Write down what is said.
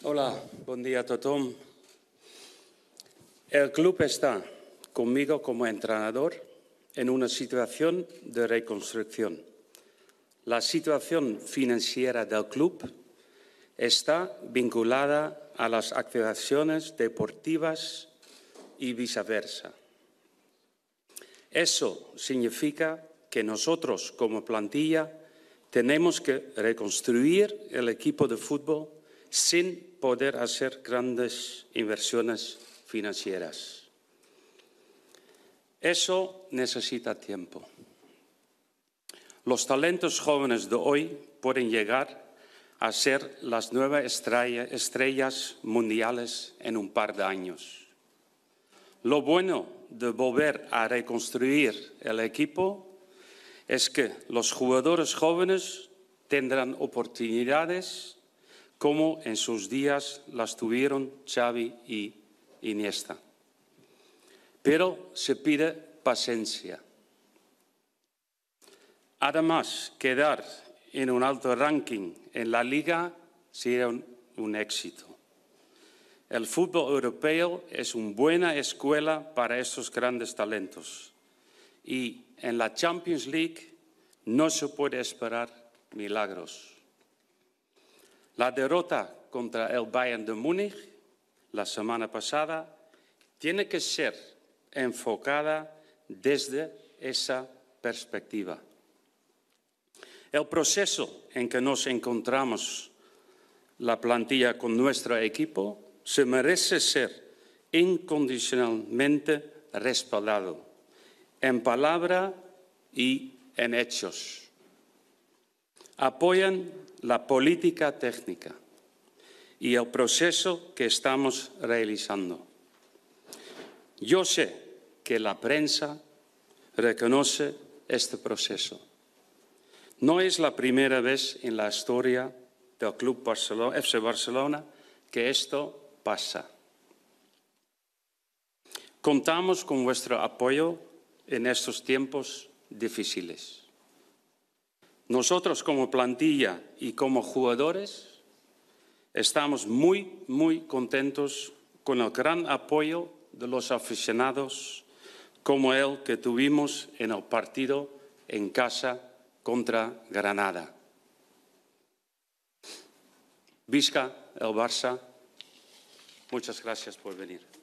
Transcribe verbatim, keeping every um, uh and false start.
Hola, buen día a todos. El club está conmigo como entrenador en una situación de reconstrucción. La situación financiera del club está vinculada a las activaciones deportivas y viceversa. Eso significa que nosotros, como plantilla, tenemos que reconstruir el equipo de fútbol sin poder hacer grandes inversiones financieras. Eso necesita tiempo. Los talentos jóvenes de hoy pueden llegar a ser las nuevas estrellas mundiales en un par de años. Lo bueno de volver a reconstruir el equipo es que los jugadores jóvenes tendrán oportunidades como en sus días las tuvieron Xavi y Iniesta. Pero se pide paciencia. Además, quedar en un alto ranking en la Liga sería un, un éxito. El fútbol europeo es una buena escuela para estos grandes talentos. Y en la Champions League no se puede esperar milagros. La derrota contra el Bayern de Múnich la semana pasada tiene que ser enfocada desde esa perspectiva. El proceso en que nos encontramos la plantilla con nuestro equipo se merece ser incondicionalmente respaldado en palabra y en hechos. Apoyan la política técnica y el proceso que estamos realizando. Yo sé que la prensa reconoce este proceso. No es la primera vez en la historia del Club Barcelona, F C Barcelona que esto pasa. Contamos con vuestro apoyo en estos tiempos difíciles. Nosotros como plantilla y como jugadores estamos muy, muy contentos con el gran apoyo de los aficionados como el que tuvimos en el partido en casa contra Granada. Visca el Barça. Muchas gracias por venir.